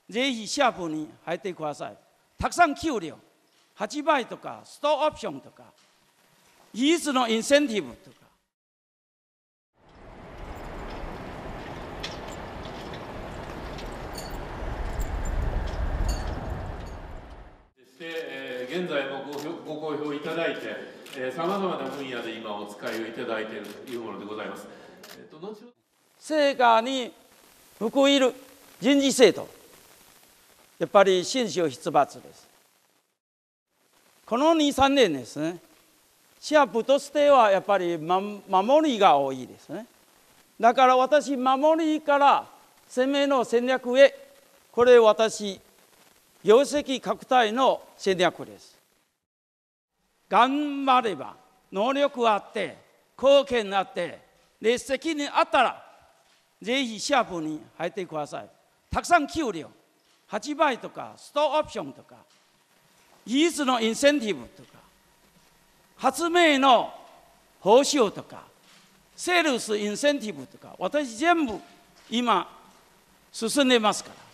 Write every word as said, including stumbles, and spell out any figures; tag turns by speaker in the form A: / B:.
A: ぜひシャープに入ってください。たくさん給料、はちばいとか、ストオプションとか、技術のインセンティブとか。
B: 現在もご好評いただいて、さまざまな分野で今お使いをいただいているというものでございます。えっと、後
A: 成果に報いる人事制度、やっぱり信州出発です。このに、さんねんですね、シャープとしてはやっぱり、ま、守りが多いですね。だから私、守りから攻めの戦略へ、これ私、業績拡大の戦略です。頑張れば、能力があって、貢献があって、で責任あったら、ぜひシャープに入ってください。たくさん給料、はちばいとか、ストオプションとか、技術のインセンティブとか、発明の報酬とか、セールスインセンティブとか、私全部今進んでますから。